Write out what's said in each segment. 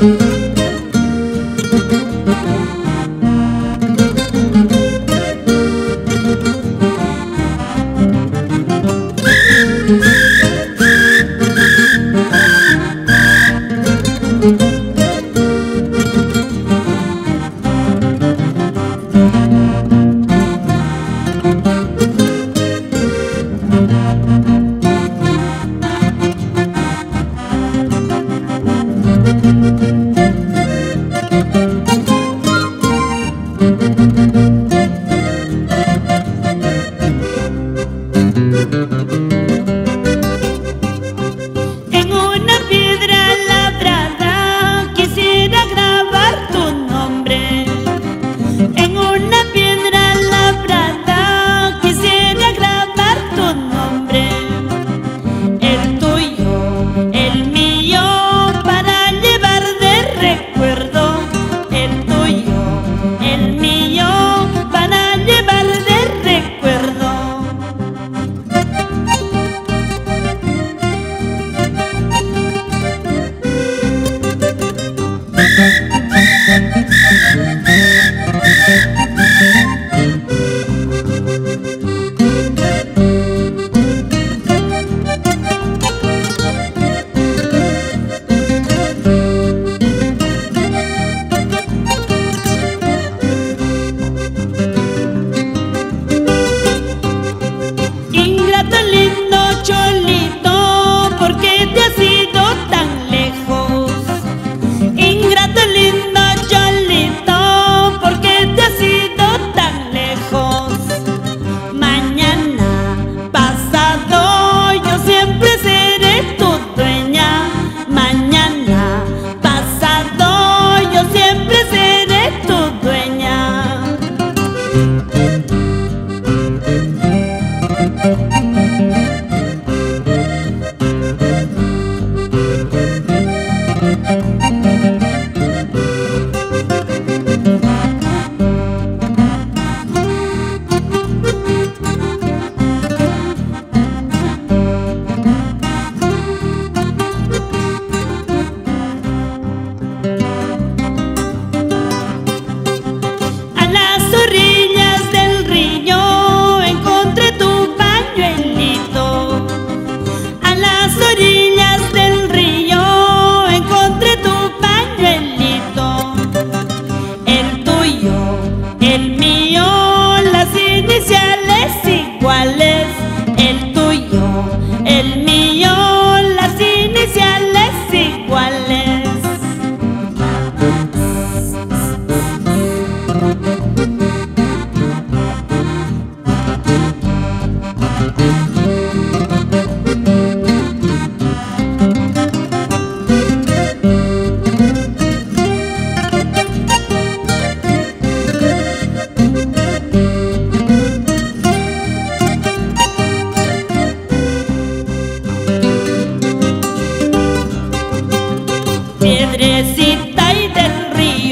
Piedrecita y del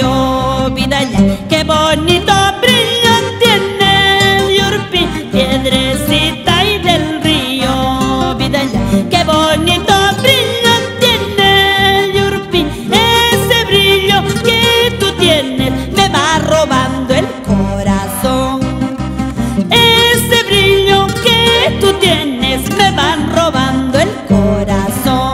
río Vidaya, qué bonito brillo tiene el Yurpin. Piedrecita y del río Vidaya, qué bonito brillo tiene el Yurpin. Ese brillo que tú tienes me va robando el corazón. Ese brillo que tú tienes me van robando el corazón.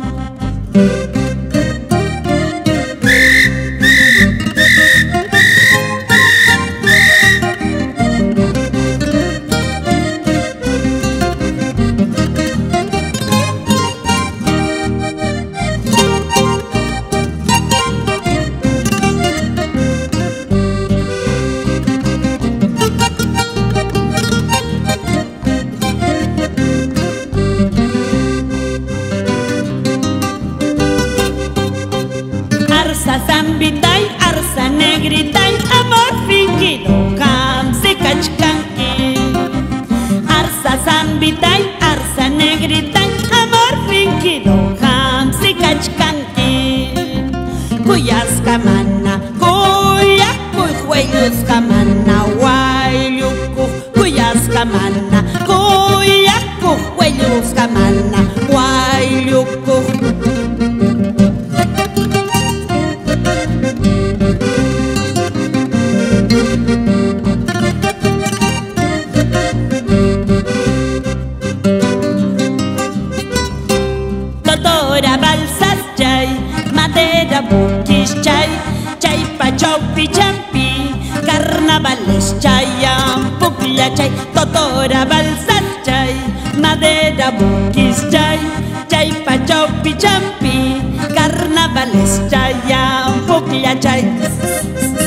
Arsa zambitay, arsa negritay, amor fingido, kamse kachkanki. Arsa zambitay, arsa negritay, amor fingido, kamse kachkanki. Kuyas kamana, kuya, kuyhuellos kamana, guayuku. Kuyas kamana, kuya, kuyhuellos kamana, guayuku. carnavales chayam puklla chay totora balsas chay madera bukis chay pachaupi champi carnavales chayam puklla chay